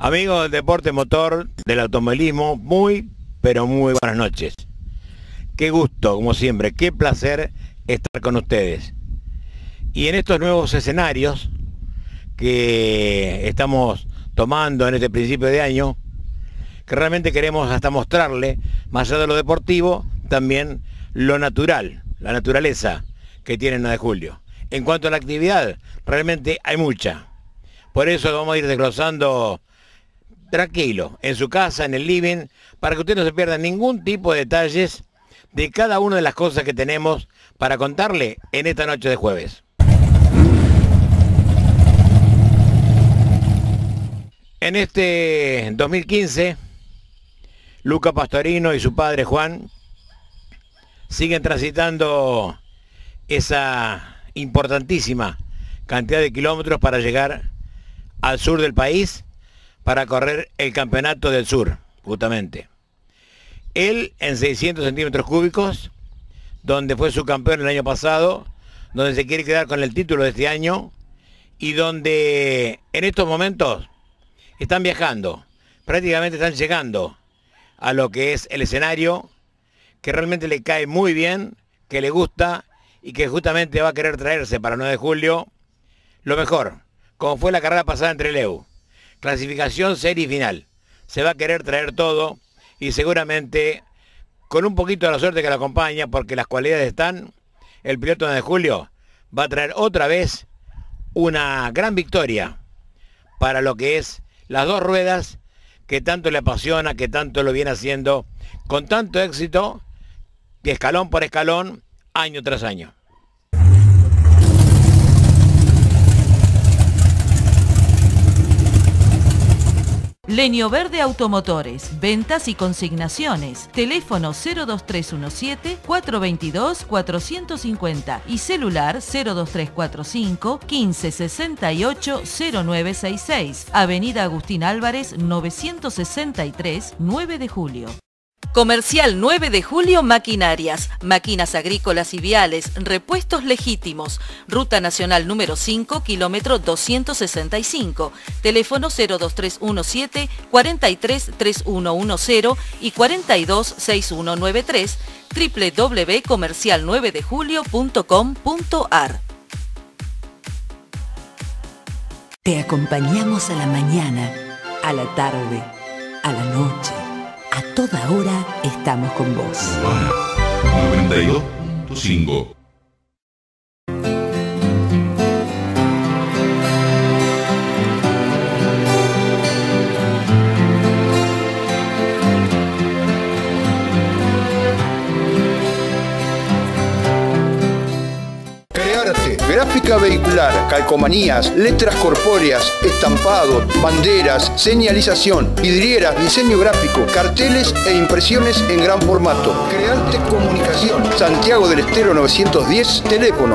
Amigos del deporte motor, del automovilismo, pero muy buenas noches. Qué gusto, como siempre, qué placer estar con ustedes. Y en estos nuevos escenarios que estamos tomando en este principio de año, que realmente queremos hasta mostrarle, más allá de lo deportivo, también lo natural, la naturaleza que tiene el 9 de julio. En cuanto a la actividad, realmente hay mucha. Por eso vamos a ir desglosando tranquilo, en su casa, en el living, para que usted no se pierda ningún tipo de detalles de cada una de las cosas que tenemos para contarle en esta noche de jueves. En este 2015, Luca Pastorino y su padre Juan siguen transitando esa importantísima cantidad de kilómetros para llegar al sur del país, para correr el campeonato del sur, justamente. Él en 600 centímetros cúbicos, donde fue subcampeón el año pasado, donde se quiere quedar con el título de este año, y donde en estos momentos están viajando, prácticamente están llegando a lo que es el escenario, que realmente le cae muy bien, que le gusta, y que justamente va a querer traerse para el 9 de julio lo mejor, como fue la carrera pasada en Trelew. Clasificación, serie y final. Se va a querer traer todo y seguramente con un poquito de la suerte que la acompaña, porque las cualidades están, el piloto 9 de julio va a traer otra vez una gran victoria para lo que es las dos ruedas que tanto le apasiona, que tanto lo viene haciendo con tanto éxito, escalón por escalón, año tras año. Leño Verde Automotores, ventas y consignaciones. Teléfono 02317-422-450 y celular 02345-1568-0966. Avenida Agustín Álvarez, 963, 9 de julio. Comercial 9 de julio Maquinarias, máquinas agrícolas y viales, repuestos legítimos. Ruta Nacional número 5, kilómetro 265. Teléfono 02317 433110 y 426193. www.comercial9dejulio.com.ar. Te acompañamos a la mañana, a la tarde, a la noche. A toda hora estamos con vos. 92.5. Gráfica vehicular, calcomanías, letras corpóreas, estampado, banderas, señalización, vidrieras, diseño gráfico, carteles e impresiones en gran formato. Crearte Comunicación, Santiago del Estero 910, teléfono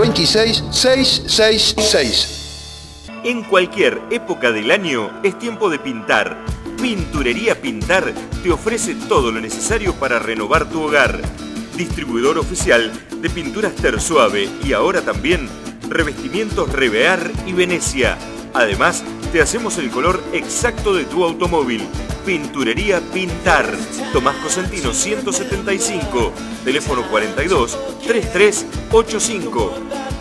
426-666. En cualquier época del año es tiempo de pintar. Pinturería Pintar te ofrece todo lo necesario para renovar tu hogar. Distribuidor oficial de pinturas Tersuave y ahora también revestimientos Revear y Venecia. Además, te hacemos el color exacto de tu automóvil. Pinturería Pintar. Tomás Cosentino 175, teléfono 42 3385.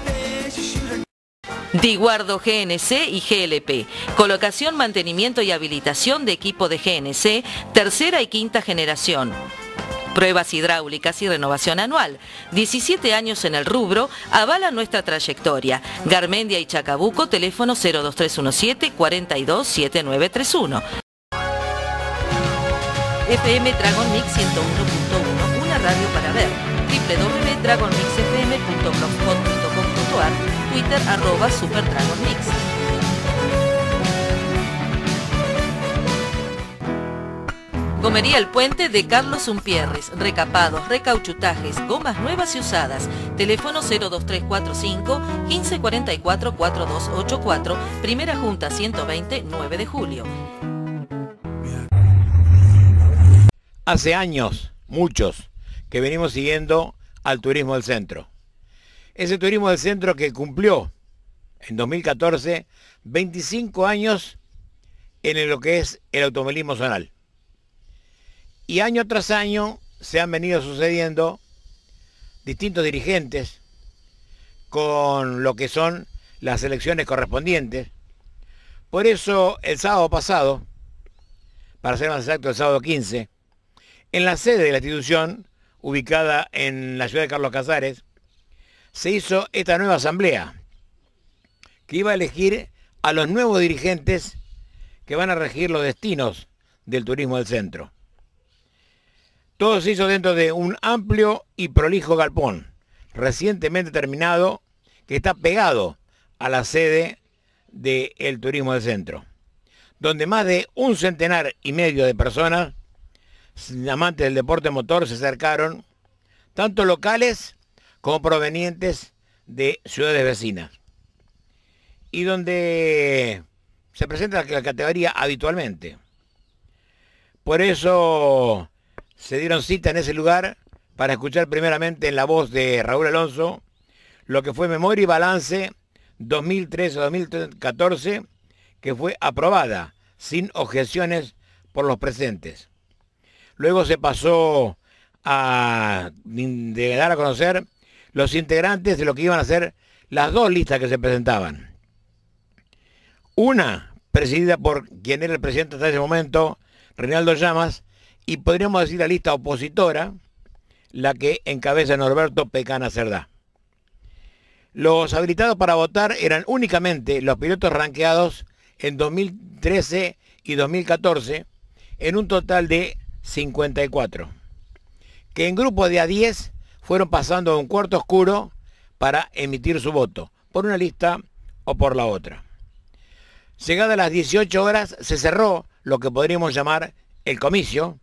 Diguardo GNC y GLP. Colocación, mantenimiento y habilitación de equipo de GNC, tercera y quinta generación. Pruebas hidráulicas y renovación anual. 17 años en el rubro, avala nuestra trayectoria. Garmendia y Chacabuco, teléfono 02317 427931. FM Dragon Mix 101.1, una radio para ver. www.dragonmixfm.blogspot.com.ar, Twitter @SuperDragonMix. Comería El Puente de Carlos Umpierres. Recapados, recauchutajes, gomas nuevas y usadas. Teléfono 02345 1544 4284. Primera Junta 120, 9 de julio. Hace años, muchos, que venimos siguiendo al turismo del centro. Ese turismo del centro que cumplió en 2014 25 años en lo que es el automovilismo zonal. Y año tras año se han venido sucediendo distintos dirigentes con lo que son las elecciones correspondientes. Por eso el sábado pasado, para ser más exacto el sábado 15, en la sede de la institución, ubicada en la ciudad de Carlos Casares, se hizo esta nueva asamblea, que iba a elegir a los nuevos dirigentes que van a regir los destinos del turismo del centro. Todo se hizo dentro de un amplio y prolijo galpón, recientemente terminado, que está pegado a la sede del turismo del centro, donde más de 1,5 centenar de personas, amantes del deporte motor, se acercaron, tanto locales como provenientes de ciudades vecinas, y donde se presenta la categoría habitualmente. Por eso se dieron cita en ese lugar para escuchar primeramente en la voz de Raúl Alonso lo que fue Memoria y Balance 2013-2014, que fue aprobada sin objeciones por los presentes. Luego se pasó a dar a conocer los integrantes de lo que iban a ser las dos listas que se presentaban. Una presidida por quien era el presidente hasta ese momento, Reinaldo Llamas, y podríamos decir la lista opositora, la que encabeza Norberto Pecana Cerdá. Los habilitados para votar eran únicamente los pilotos ranqueados en 2013 y 2014, en un total de 54, que en grupo de a 10 fueron pasando a un cuarto oscuro para emitir su voto, por una lista o por la otra. Llegadas las 18 horas se cerró lo que podríamos llamar el comicio,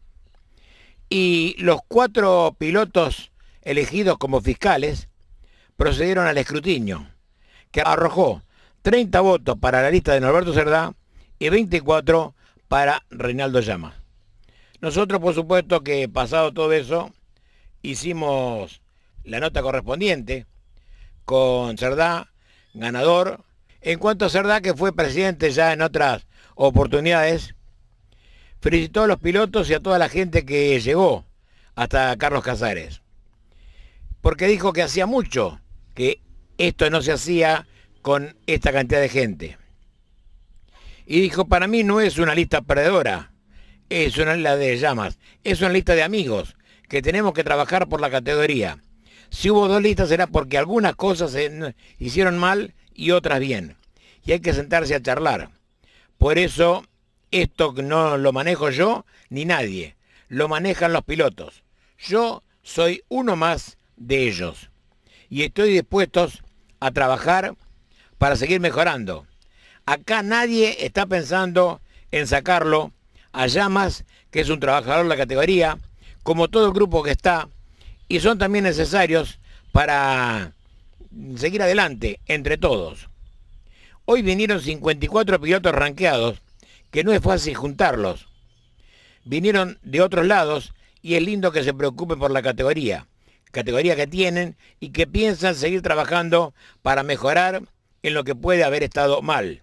y los 4 pilotos elegidos como fiscales procedieron al escrutinio, que arrojó 30 votos para la lista de Norberto Cerdá y 24 para Reinaldo Llamas. Nosotros, por supuesto, que pasado todo eso, hicimos la nota correspondiente con Cerdá, ganador. En cuanto a Cerdá, que fue presidente ya en otras oportunidades, felicitó a los pilotos y a toda la gente que llegó hasta Carlos Casares, porque dijo que hacía mucho que esto no se hacía con esta cantidad de gente. Y dijo, para mí no es una lista perdedora, es una lista de Llamas, es una lista de amigos, que tenemos que trabajar por la categoría. Si hubo 2 listas será porque algunas cosas se hicieron mal y otras bien, y hay que sentarse a charlar. Por eso, esto no lo manejo yo ni nadie, lo manejan los pilotos. Yo soy uno más de ellos, y estoy dispuesto a trabajar para seguir mejorando. Acá nadie está pensando en sacarlo a Llamas, que es un trabajador de la categoría, como todo el grupo que está, y son también necesarios para seguir adelante entre todos. Hoy vinieron 54 pilotos ranqueados, que no es fácil juntarlos. Vinieron de otros lados y es lindo que se preocupen por la categoría que tienen y que piensan seguir trabajando para mejorar en lo que puede haber estado mal.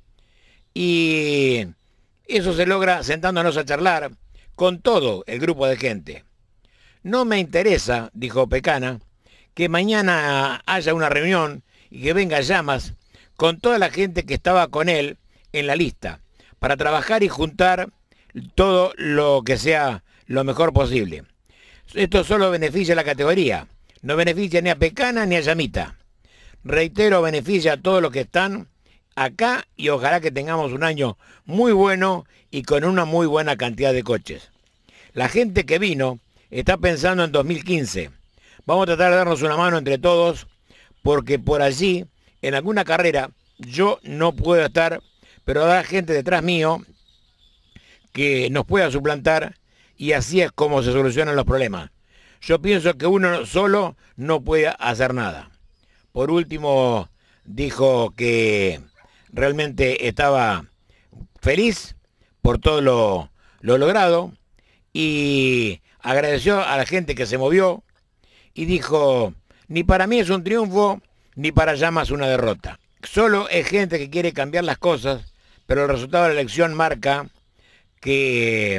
Y eso se logra sentándonos a charlar con todo el grupo de gente. No me interesa, dijo Pecana, que mañana haya una reunión y que venga Llamas con toda la gente que estaba con él en la lista, para trabajar y juntar todo lo que sea lo mejor posible. Esto solo beneficia a la categoría, no beneficia ni a Pecana ni a Llamita. Reitero, beneficia a todos los que están acá y ojalá que tengamos un año muy bueno y con una muy buena cantidad de coches. La gente que vino está pensando en 2015. Vamos a tratar de darnos una mano entre todos, porque por allí, en alguna carrera, yo no puedo estar, pero habrá gente detrás mío que nos pueda suplantar, y así es como se solucionan los problemas. Yo pienso que uno solo no puede hacer nada. Por último, dijo que realmente estaba feliz por todo lo logrado y agradeció a la gente que se movió y dijo, ni para mí es un triunfo, ni para Llamas una derrota. Solo es gente que quiere cambiar las cosas pero el resultado de la elección marca que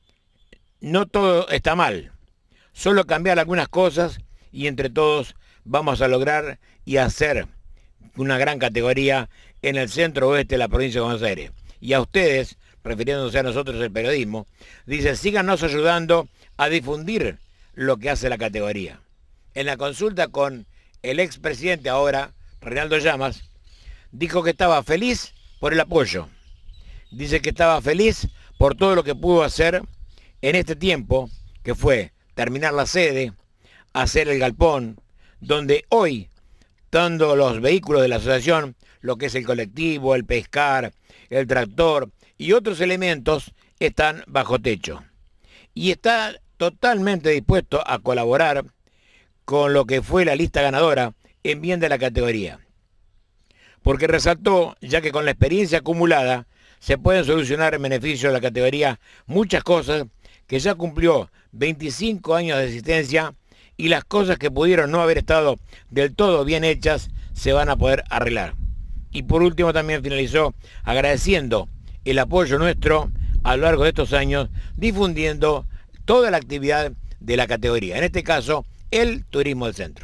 no todo está mal, solo cambiar algunas cosas y entre todos vamos a lograr y hacer una gran categoría en el centro oeste de la provincia de Buenos Aires. Y a ustedes, refiriéndose a nosotros el periodismo, dice, síganos ayudando a difundir lo que hace la categoría. En la consulta con el expresidente ahora, Reinaldo Llamas, dijo que estaba feliz por el apoyo. Dice que estaba feliz por todo lo que pudo hacer en este tiempo, que fue terminar la sede, hacer el galpón, donde hoy, tanto los vehículos de la asociación, lo que es el colectivo, el pescar, el tractor y otros elementos, están bajo techo. Y está totalmente dispuesto a colaborar con lo que fue la lista ganadora en bien de la categoría. Porque resaltó, ya que con la experiencia acumulada se pueden solucionar en beneficio de la categoría muchas cosas que ya cumplió 25 años de existencia y las cosas que pudieron no haber estado del todo bien hechas se van a poder arreglar. Y por último también finalizó agradeciendo el apoyo nuestro a lo largo de estos años, difundiendo toda la actividad de la categoría, en este caso el turismo del centro.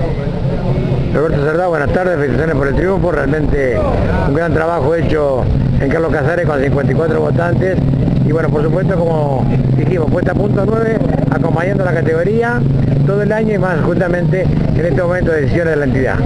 Roberto Cerdá, buenas tardes, felicitaciones por el triunfo, realmente un gran trabajo hecho en Carlos Casares con 54 votantes y bueno, por supuesto, como dijimos, puesta a punto 9, acompañando a la categoría todo el año y más justamente en este momento de decisiones de la entidad.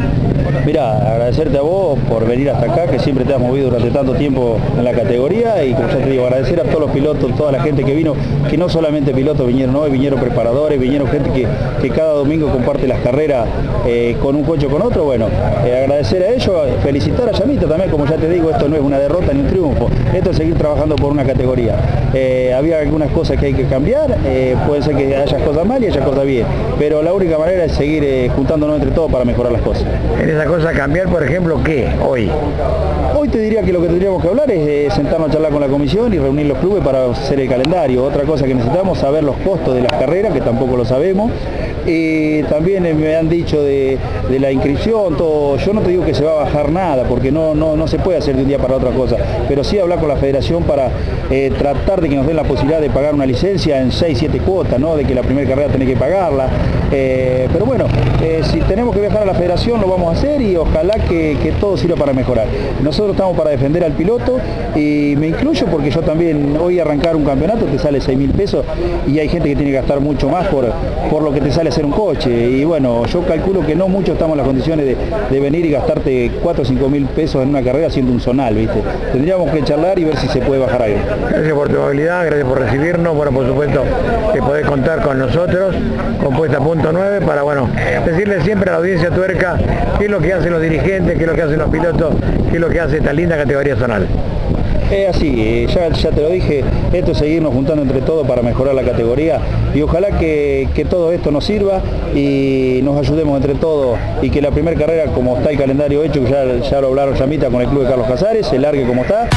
Mirá, agradecerte a vos por venir hasta acá, que siempre te has movido durante tanto tiempo en la categoría y como ya te digo, agradecer a todos los pilotos, toda la gente que vino, que no solamente pilotos vinieron hoy, vinieron preparadores, vinieron gente que cada domingo comparte las carreras con un coche o con otro, bueno, agradecer a ellos, felicitar a Llamita también, como ya te digo, esto no es una derrota ni un triunfo, esto es seguir trabajando por una categoría. Había algunas cosas que hay que cambiar, puede ser que haya cosas mal y haya cosas bien, pero la única manera es seguir juntándonos entre todos para mejorar las cosas. En esa cosa cambiar, por ejemplo, ¿qué hoy? Hoy te diría que lo que tendríamos que hablar es sentarnos a charlar con la comisión y reunir los clubes para hacer el calendario. Otra cosa que necesitamos, saber los costos de las carreras, que tampoco lo sabemos. También me han dicho de la inscripción, todo. Yo no te digo que se va a bajar nada, porque no se puede hacer de un día para otra cosa, pero sí hablar con la federación para tratar de que nos den la posibilidad de pagar una licencia en 6-7 cuotas, ¿no? De que la primera carrera tenés que pagarla. Pero bueno, si tenemos que viajar a la federación lo vamos a hacer y ojalá que todo sirva para mejorar. Nosotros estamos para defender al piloto y me incluyo porque yo también hoy arrancar un campeonato te sale 6.000 pesos y hay gente que tiene que gastar mucho más por lo que te sale hacer un coche y bueno, yo calculo que no mucho estamos en las condiciones de venir y gastarte 4 o 5.000 pesos en una carrera haciendo un zonal, ¿viste? Tendríamos que charlar y ver si se puede bajar algo. Gracias por tu amabilidad, gracias por recibirnos, bueno, por supuesto que podés contar con nosotros, con puesta a punto 9, para bueno, decirle siempre a la audiencia tuerca qué es lo que hacen los dirigentes, qué es lo que hacen los pilotos, qué es lo que hace esta linda categoría zonal. Es así, ya te lo dije, esto es seguirnos juntando entre todos para mejorar la categoría y ojalá que todo esto nos sirva y nos ayudemos entre todos y que la primera carrera, como está el calendario hecho, que ya lo hablaron Llamita con el club de Carlos Casares, se largue como está.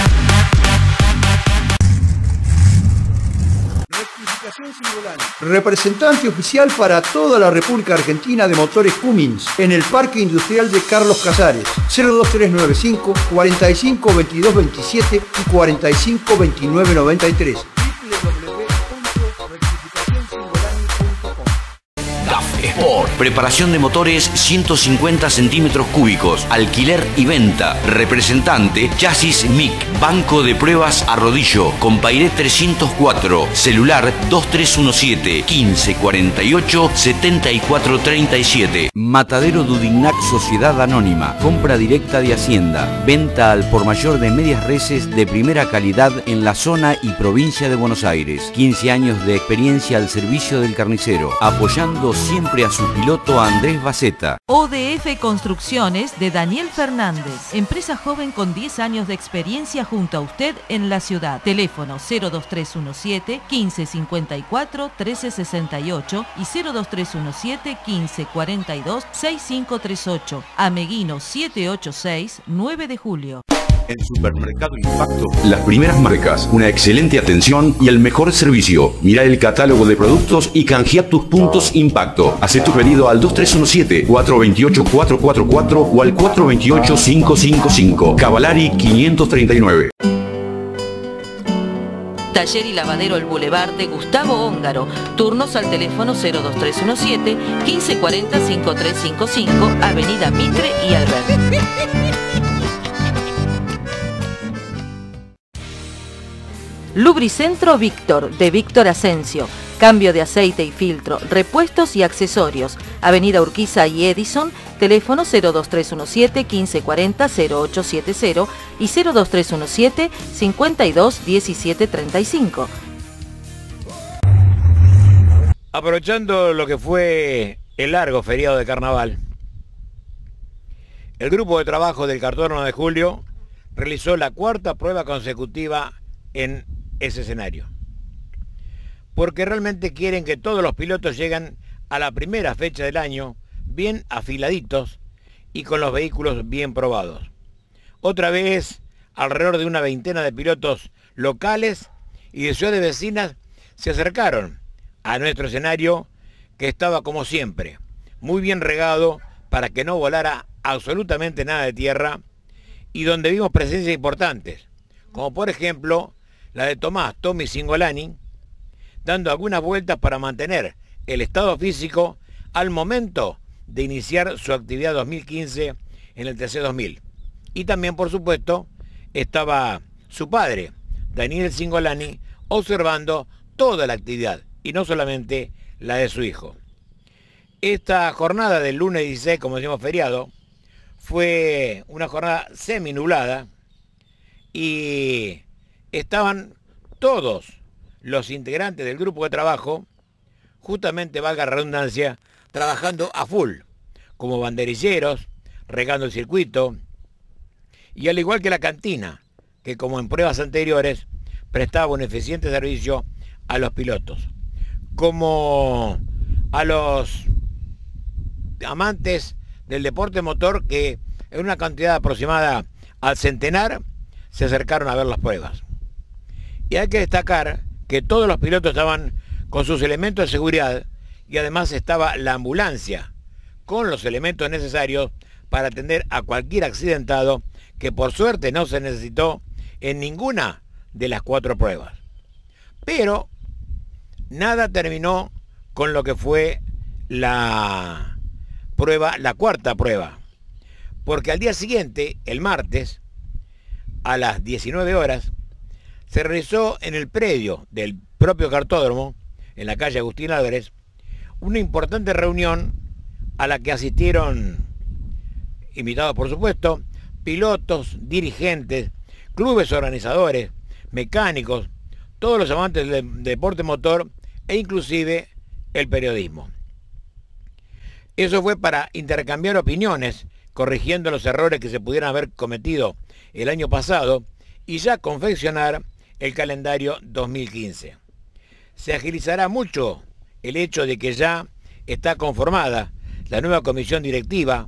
Representante oficial para toda la República Argentina de motores Cummins en el Parque Industrial de Carlos Casares. 02395 45 22 27 y 45 29 93. Sport, preparación de motores 150 centímetros cúbicos, alquiler y venta. Representante, chasis MIC, banco de pruebas Arrodillo, Compairé 304, celular 2317 15 48 74 37. Matadero Dudignac Sociedad Anónima, compra directa de Hacienda, venta al por mayor de medias reses de primera calidad en la zona y provincia de Buenos Aires. 15 años de experiencia al servicio del carnicero, apoyando siempre a su piloto Andrés Baceta. ODF Construcciones de Daniel Fernández, empresa joven con 10 años de experiencia junto a usted en la ciudad. Teléfono 02317 1554 1368 y 02317 1542 6538. Ameguino 786, 9 de julio. En Supermercado Impacto, las primeras marcas, una excelente atención y el mejor servicio. Mira el catálogo de productos y canjea tus puntos Impacto. Haz tu pedido al 2317-428-444 o al 428-555. Cavalari 539. Taller y lavadero El Boulevard de Gustavo Hóngaro. Turnos al teléfono 02317 1540 5355, Avenida Mitre y Albert. Lubricentro Víctor, de Víctor Asensio. Cambio de aceite y filtro, repuestos y accesorios. Avenida Urquiza y Edison, teléfono 02317 1540 0870 y 02317 52 17 35. Aprovechando lo que fue el largo feriado de carnaval, el grupo de trabajo del Cartódromo de Julio realizó la cuarta prueba consecutiva en ese escenario, porque realmente quieren que todos los pilotos lleguen a la primera fecha del año bien afiladitos y con los vehículos bien probados. Otra vez, alrededor de una veintena de pilotos locales y de ciudades vecinas se acercaron a nuestro escenario, que estaba como siempre, muy bien regado para que no volara absolutamente nada de tierra, y donde vimos presencias importantes, como por ejemplo la de Tommy Cingolani, dando algunas vueltas para mantener el estado físico al momento de iniciar su actividad 2015 en el TC2000. Y también, por supuesto, estaba su padre, Daniel Cingolani, observando toda la actividad, y no solamente la de su hijo. Esta jornada del lunes 16, como decimos feriado, fue una jornada semi-nublada, y estaban todos los integrantes del grupo de trabajo, justamente, valga la redundancia, trabajando a full, como banderilleros, regando el circuito, y al igual que la cantina, que como en pruebas anteriores, prestaba un eficiente servicio a los pilotos, como a los amantes del deporte motor, que en una cantidad aproximada al centenar se acercaron a ver las pruebas. Y hay que destacar que todos los pilotos estaban con sus elementos de seguridad, y además estaba la ambulancia con los elementos necesarios para atender a cualquier accidentado, que por suerte no se necesitó en ninguna de las cuatro pruebas. Pero nada terminó con lo que fue la cuarta prueba, porque al día siguiente, el martes, a las 19 horas, se realizó en el predio del propio cartódromo, en la calle Agustín Álvarez, una importante reunión a la que asistieron, invitados por supuesto, pilotos, dirigentes, clubes organizadores, mecánicos, todos los amantes del deporte motor e inclusive el periodismo. Eso fue para intercambiar opiniones, corrigiendo los errores que se pudieran haber cometido el año pasado, y ya confeccionar el calendario 2015. Se agilizará mucho el hecho de que ya está conformada la nueva comisión directiva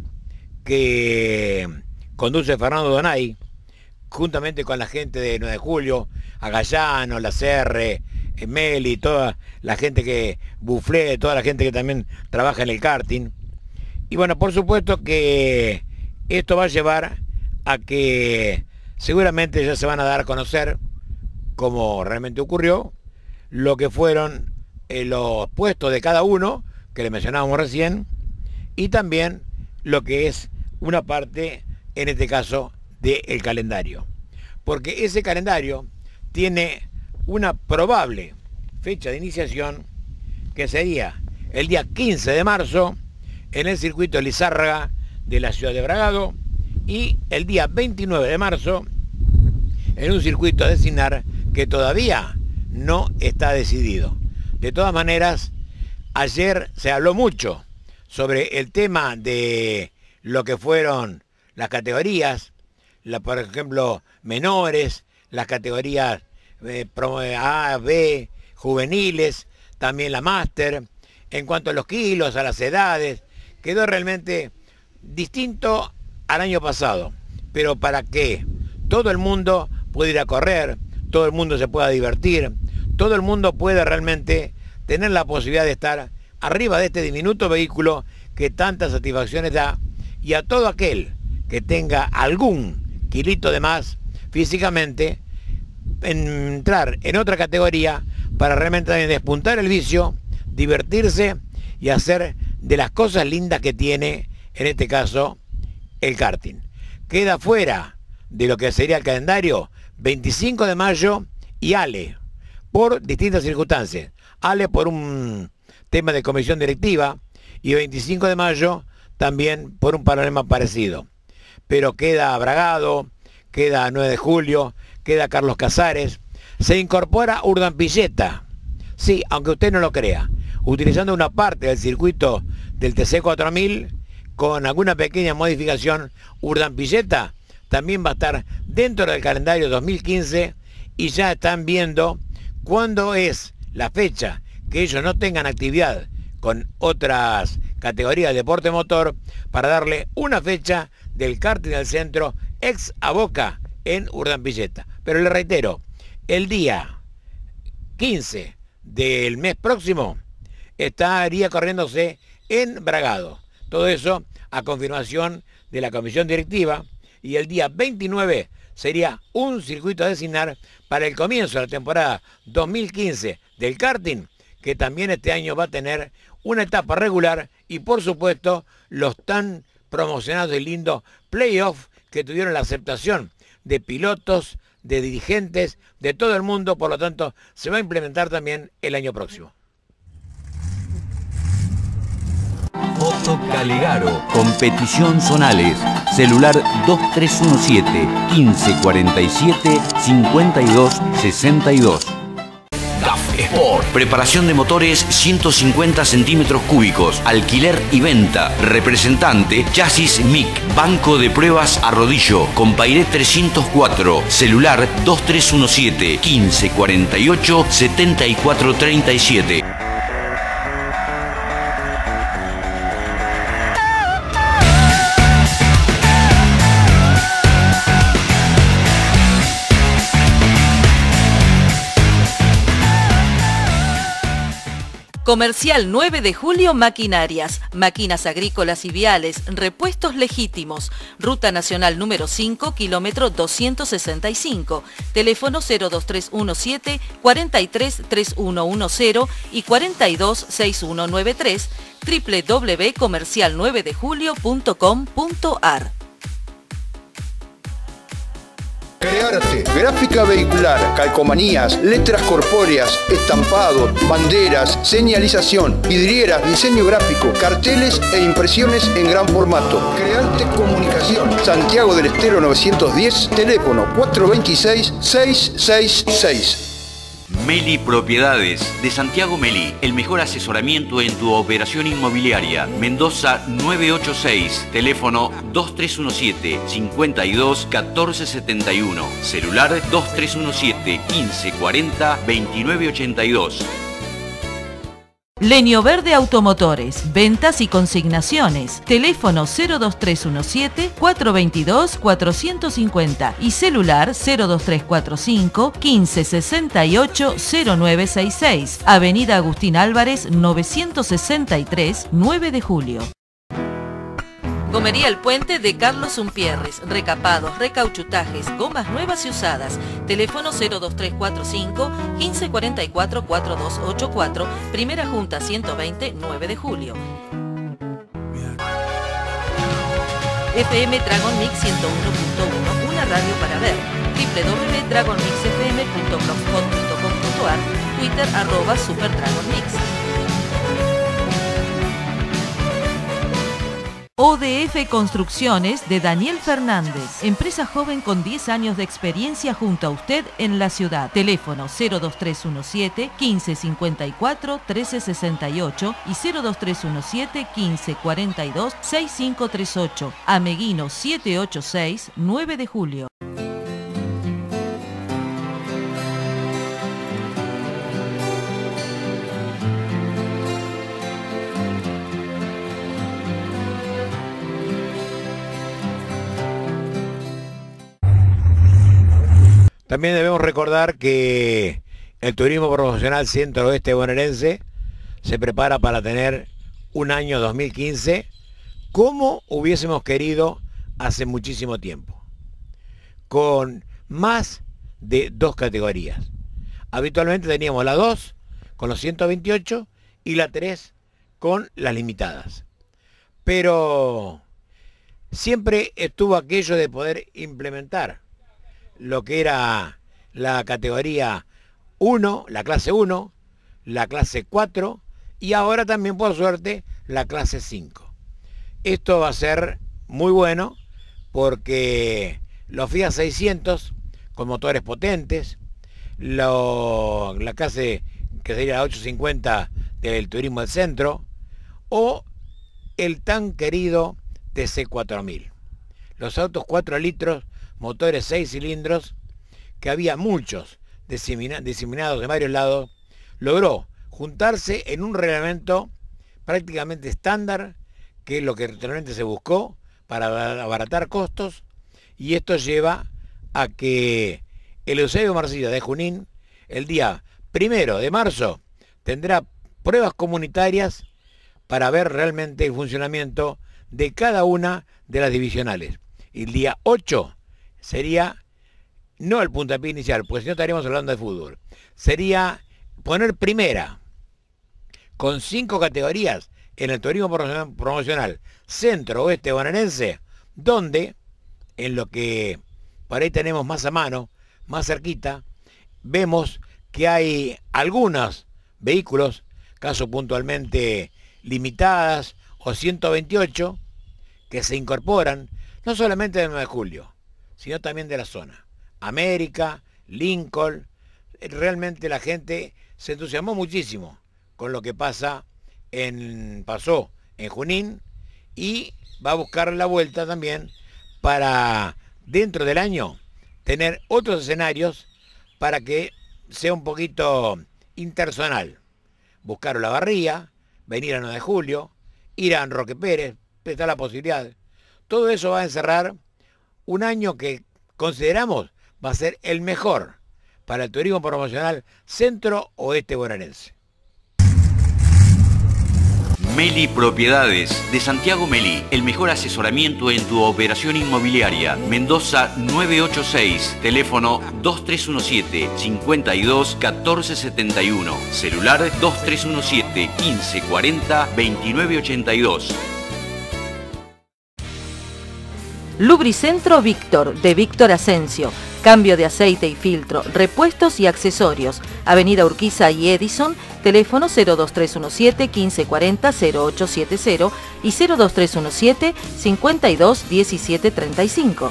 que conduce Fernando Donay, juntamente con la gente de 9 de Julio, Agallano, La Serre, Meli, toda la gente que Bufflé, toda la gente que también trabaja en el karting. Y bueno, por supuesto que esto va a llevar a que seguramente ya se van a dar a conocer, como realmente ocurrió, lo que fueron los puestos de cada uno, que le mencionábamos recién, y también lo que es una parte, en este caso, del calendario. Porque ese calendario tiene una probable fecha de iniciación, que sería el día 15 de marzo en el circuito Lizárraga de la ciudad de Bragado, y el día 29 de marzo en un circuito de Sinar que todavía no está decidido. De todas maneras, ayer se habló mucho sobre el tema de lo que fueron las categorías, por ejemplo, menores, las categorías A, B, juveniles, también la máster. En cuanto a los kilos, a las edades, quedó realmente distinto al año pasado. Pero para que todo el mundo puede ir a correr, todo el mundo se pueda divertir, todo el mundo puede realmente tener la posibilidad de estar arriba de este diminuto vehículo que tantas satisfacciones da, y a todo aquel que tenga algún kilito de más físicamente, entrar en otra categoría para realmente también despuntar el vicio, divertirse y hacer de las cosas lindas que tiene, en este caso, el karting. Queda fuera de lo que sería el calendario 25 de mayo y Ale, por distintas circunstancias. Ale por un tema de comisión directiva y 25 de mayo también por un problema parecido. Pero queda Bragado, queda 9 de julio, queda Carlos Casares, se incorpora Urdampilleta. Sí, aunque usted no lo crea, utilizando una parte del circuito del TC4000, con alguna pequeña modificación, Urdampilleta también va a estar dentro del calendario 2015 y ya están viendo cuándo es la fecha que ellos no tengan actividad con otras categorías de deporte motor para darle una fecha del karting del centro ex Aboca en Urdampilleta. Pero le reitero, el día 15 del mes próximo estaría corriéndose en Bragado. Todo eso a confirmación de la comisión directiva, y el día 29 sería un circuito a designar para el comienzo de la temporada 2015 del karting, que también este año va a tener una etapa regular y por supuesto los tan promocionados y lindos playoffs que tuvieron la aceptación de pilotos, de dirigentes, de todo el mundo. Por lo tanto, se va a implementar también el año próximo. Otto Calegaro, Competición Zonales, celular 2317 1547 5262. DAF Sport, preparación de motores 150 centímetros cúbicos, alquiler y venta, representante Chasis MIC, banco de pruebas a rodillo, Compairet 304, celular 2317 1548 7437. Comercial 9 de julio Maquinarias, máquinas agrícolas y viales, repuestos legítimos. Ruta Nacional número 5, kilómetro 265. Teléfono 02317 433110 y 426193. www.comercial9dejulio.com.ar. Crearte, gráfica vehicular, calcomanías, letras corpóreas, estampados, banderas, señalización, vidrieras, diseño gráfico, carteles e impresiones en gran formato. Crearte Comunicación, Santiago del Estero 910, teléfono 426-666. Meli Propiedades, de Santiago Meli, el mejor asesoramiento en tu operación inmobiliaria. Mendoza 986, teléfono 2317 52 1471, celular 2317 1540 2982. Leño Verde Automotores, ventas y consignaciones. Teléfono 02317 422 450 y celular 02345 1568 0966. Avenida Agustín Álvarez 963, 9 de julio. Gomería El Puente de Carlos Umpierres, recapados, recauchutajes, gomas nuevas y usadas. Teléfono 02345 1544 4284, Primera Junta 120, 9 de julio. FM Dragon Mix 101.1, una radio para ver. www.dragonmixfm.blogspot.com.ar, Twitter @SuperDragonMix. ODF Construcciones de Daniel Fernández, empresa joven con 10 años de experiencia junto a usted en la ciudad. Teléfono 02317 1554 1368 y 02317 1542 6538. Ameguino 786, 9 de julio. También debemos recordar que el turismo profesional centro-oeste bonaerense se prepara para tener un año 2015 como hubiésemos querido hace muchísimo tiempo, con más de 2 categorías. Habitualmente teníamos la 2 con los 128 y la 3 con las limitadas. Pero siempre estuvo aquello de poder implementar lo que era la categoría 1, la clase 1, la clase 4 y ahora también por suerte la clase 5. Esto va a ser muy bueno porque los Fiat 600 con motores potentes, la clase que sería la 850 del turismo del centro o el tan querido TC4000. Los autos 4 litros, motores 6 cilindros, que había muchos diseminados de varios lados, logró juntarse en un reglamento prácticamente estándar, que es lo que realmente se buscó para abaratar costos, y esto lleva a que el Eusebio Marcilla de Junín, el día 1 de marzo, tendrá pruebas comunitarias para ver realmente el funcionamiento de cada una de las divisionales. Y el día 8 sería, no el puntapié inicial, pues si no estaríamos hablando de fútbol, sería poner primera, con 5 categorías en el turismo promocional centro-oeste bonaerense, donde, en lo que por ahí tenemos más a mano, más cerquita, vemos que hay algunos vehículos, caso puntualmente limitadas o 128, que se incorporan no solamente del 9 de julio, sino también de la zona. América, Lincoln, realmente la gente se entusiasmó muchísimo con lo que pasó en Junín y va a buscar la vuelta también para dentro del año tener otros escenarios para que sea un poquito interzonal. Buscar Olavarría, venir a 9 de julio, ir a Roque Pérez, está la posibilidad. Todo eso va a encerrar un año que consideramos va a ser el mejor para el turismo promocional centro-oeste bonaerense. Meli Propiedades, de Santiago Meli, el mejor asesoramiento en tu operación inmobiliaria. Mendoza 986, teléfono 2317 52 14 71, celular 2317 15 40 29 82. Lubricentro Víctor, de Víctor Asensio. Cambio de aceite y filtro, repuestos y accesorios. Avenida Urquiza y Edison, teléfono 02317 1540 0870 y 02317 52 17 35.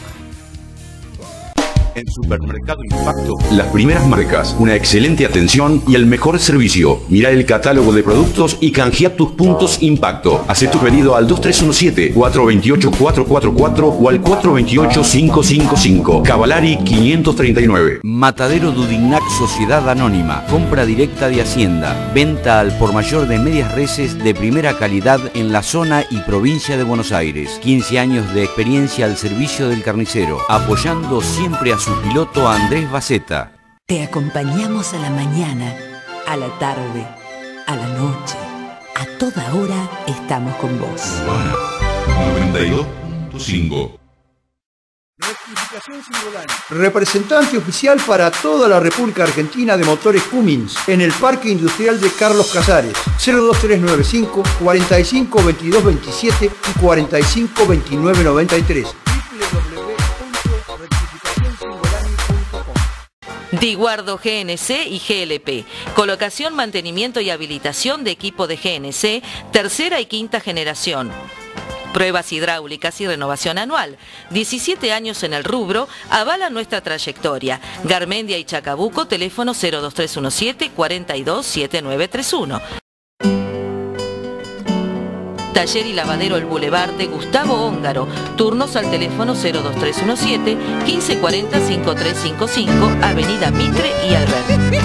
En Supermercado Impacto, las primeras marcas, una excelente atención y el mejor servicio. Mira el catálogo de productos y canjea tus puntos Impacto. Haz tu pedido al 2317-428-444 o al 428-555. Cavalari 539. Matadero Dudignac Sociedad Anónima. Compra directa de Hacienda. Venta al por mayor de medias reses de primera calidad en la zona y provincia de Buenos Aires. 15 años de experiencia al servicio del carnicero. Apoyando siempre a su piloto Andrés Baceta. Te acompañamos a la mañana, a la tarde, a la noche. A toda hora estamos con vos. 92.5. Representante oficial para toda la República Argentina de motores Cummins en el Parque Industrial de Carlos Casares. 02395 45 22 27 y 45 29 93. Diguardo GNC y GLP. Colocación, mantenimiento y habilitación de equipo de GNC, tercera y quinta generación. Pruebas hidráulicas y renovación anual. 17 años en el rubro avalan nuestra trayectoria. Garmendia y Chacabuco, teléfono 02317 42 7931. Taller y lavadero El Boulevard de Gustavo Hóngaro. Turnos al teléfono 02317 1540 5355, Avenida Mitre y Alberti.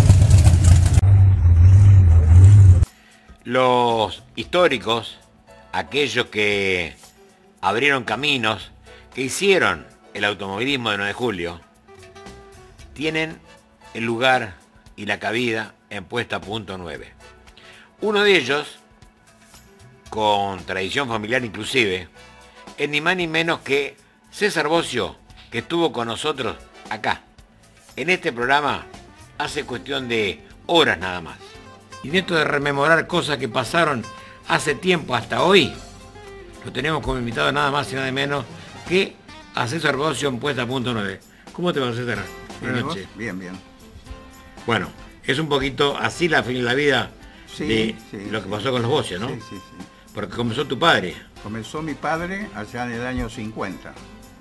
Los históricos aquellos que abrieron caminos, que hicieron el automovilismo de 9 de julio, tienen el lugar y la cabida en Puesta a Punto 9. Uno de ellos, con tradición familiar inclusive, es ni más ni menos que César Bocio, que estuvo con nosotros acá, en este programa, hace cuestión de horas nada más. Y en esto de rememorar cosas que pasaron hace tiempo hasta hoy, lo tenemos como invitado nada más y nada menos que a César Bocio en Puesta a Punto 9. ¿Cómo te va, César? Buenas noches. Bien, bien. Bueno, es un poquito así la vida de lo que pasó con los Bocios, ¿no? Sí, sí, sí. Porque comenzó tu padre. Comenzó mi padre allá en el año 50.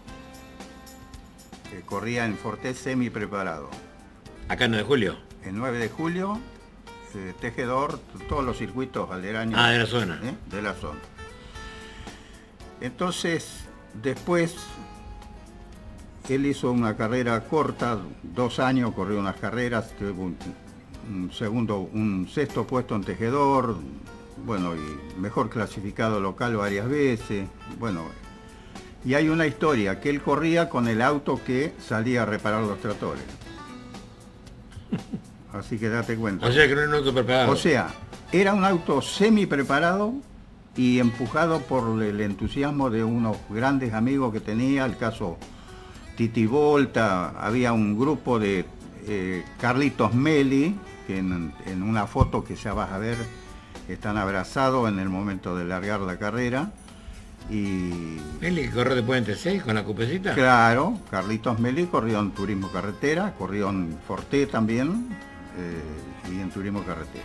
Que corría en Forte semi preparado. Acá en 9 de julio. El 9 de julio, tejedor, todos los circuitos aledaños. Ah, de la zona. De la zona. Entonces, después, él hizo una carrera corta, 2 años, corrió unas carreras, tuvo un sexto puesto en tejedor, bueno, y mejor clasificado local varias veces, bueno. Y hay una historia, que él corría con el auto que salía a reparar los tractores. Así que date cuenta. O sea que no era un auto preparado. O sea, era un auto semi preparado y empujado por el entusiasmo de unos grandes amigos que tenía, el caso Titi Volta, había un grupo de Carlitos Meli, que en una foto que ya vas a ver, están abrazados en el momento de largar la carrera. Y Meli corrió de Puente 6 con la cupecita. Claro, Carlitos Meli corrió en turismo carretera, corrió en Forte también, y en turismo carretera.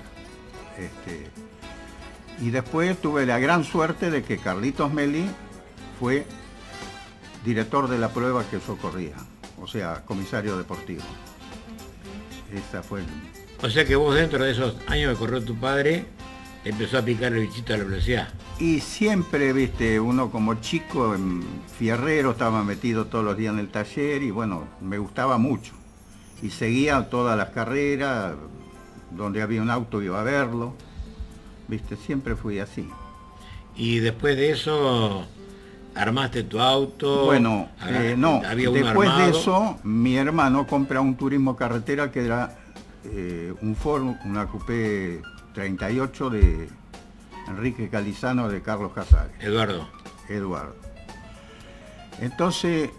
Y después tuve la gran suerte de que Carlitos Meli fue director de la prueba que yo corría, o sea, comisario deportivo. Esa fue O sea que vos dentro de esos años que corrió tu padre, empezó a picar el bichito de la velocidad. Y siempre, viste, uno como chico, fierrero, estaba metido todos los días en el taller y bueno, me gustaba mucho. Y seguía todas las carreras, donde había un auto iba a verlo, viste, siempre fui así. Y después de eso, ¿armaste tu auto? Bueno, no, ¿había uno después armado? de eso, mi hermano compra un turismo carretera que era un Ford, una coupé 38 de Enrique Calizano de Carlos Casares. Eduardo. Entonces,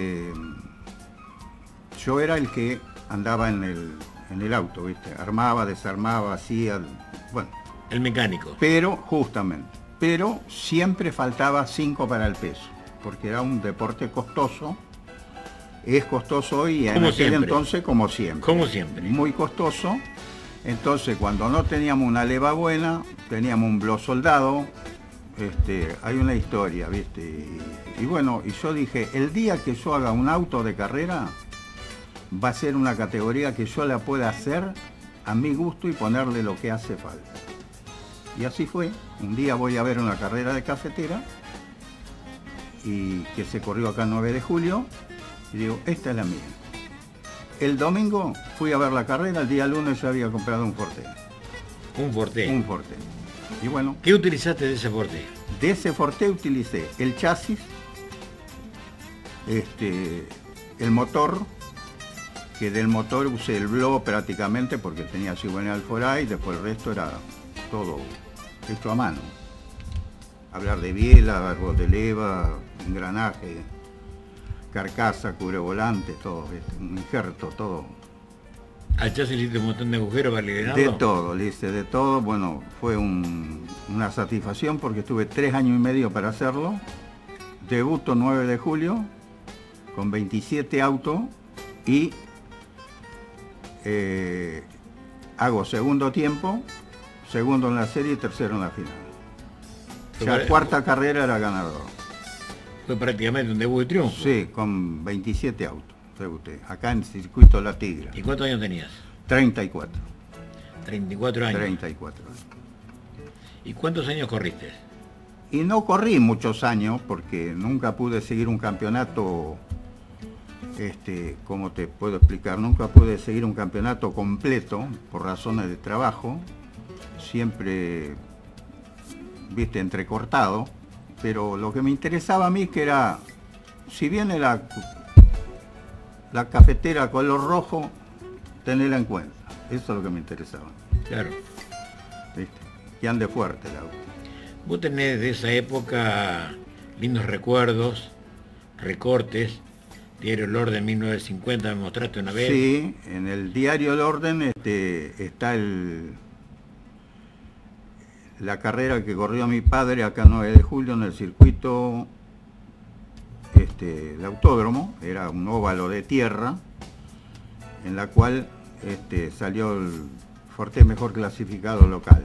yo era el que andaba en el auto, ¿viste? Armaba, desarmaba, hacía, bueno. El mecánico. Pero siempre faltaba 5 para el peso, porque era un deporte costoso. Es costoso hoy y en aquel entonces como siempre. Como siempre. Muy costoso. Entonces, cuando no teníamos una leva buena, teníamos un blow soldado. Hay una historia, ¿viste? Y bueno, y yo dije, el día que yo haga un auto de carrera, va a ser una categoría que yo la pueda hacer a mi gusto y ponerle lo que hace falta. Y así fue. Un día voy a ver una carrera de cafetera, y que se corrió acá el 9 de julio, y digo, esta es la mía. El domingo fui a ver la carrera, el día lunes yo había comprado un Forte. Un Forte. Un Forte. Y bueno. ¿Qué utilizaste de ese Forte? De ese Forte utilicé el chasis, el motor, que del motor usé el blow prácticamente porque tenía cigüeñal Alforay, y después el resto era todo hecho a mano. Hablar de biela, árbol de leva, engranaje, carcasa, cubrevolante, todo, un injerto, todo. ¿Al chasis le hiciste un montón de agujeros para liberarlo? De todo, le hice de todo. Bueno, fue una satisfacción porque estuve 3 años y medio para hacerlo. Debuto 9 de julio con 27 autos y hago segundo tiempo, segundo en la serie y tercero en la final. La cuarta carrera era ganador. Fue prácticamente un debut de triunfo. Sí, con 27 autos debuté, acá en el circuito La Tigra. ¿Y cuántos años tenías? 34. 34 años. 34 años. ¿Y cuántos años corriste? Y no corrí muchos años porque nunca pude seguir un campeonato, ¿cómo te puedo explicar? Nunca pude seguir un campeonato completo por razones de trabajo. Siempre viste, entrecortado, pero lo que me interesaba a mí que era, si viene la cafetera color rojo, tenerla en cuenta. Eso es lo que me interesaba. Claro. ¿Viste? Que ande fuerte el auto. Vos tenés de esa época lindos recuerdos, recortes, diario El Orden 1950, me mostraste una vez. Sí, en el diario El Orden está la carrera que corrió mi padre acá en 9 de julio en el circuito el autódromo, era un óvalo de tierra, en la cual salió el Forte mejor clasificado local.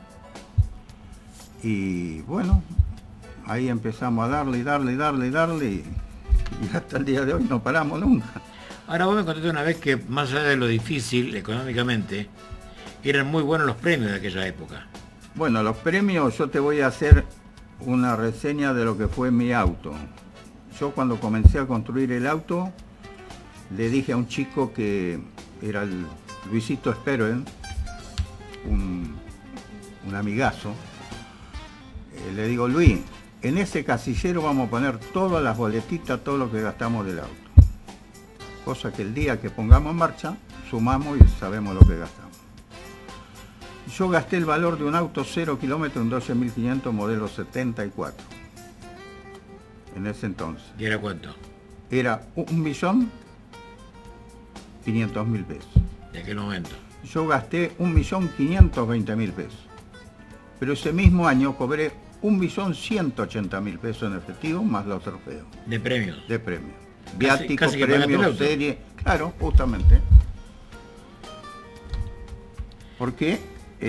Y bueno, ahí empezamos a darle y hasta el día de hoy no paramos nunca. Ahora vos me contaste una vez que más allá de lo difícil económicamente, eran muy buenos los premios de aquella época. Bueno, los premios, yo te voy a hacer una reseña de lo que fue mi auto. Yo cuando comencé a construir el auto, le dije a un chico que era el Luisito Espero, un amigazo, le digo, Luis, en ese casillero vamos a poner todas las boletitas, todo lo que gastamos del auto. Cosa que el día que pongamos en marcha, sumamos y sabemos lo que gastamos. Yo gasté el valor de un auto 0 kilómetros en 12.500 modelo 74. En ese entonces. ¿Y era cuánto? Era 1.500.000 pesos. ¿De aquel momento? Yo gasté 1.520.000 pesos. Pero ese mismo año cobré 1.180.000 pesos en efectivo más los trofeos. ¿De premios? De premios. Viáticos, casi premios, serie. Claro, justamente. Porque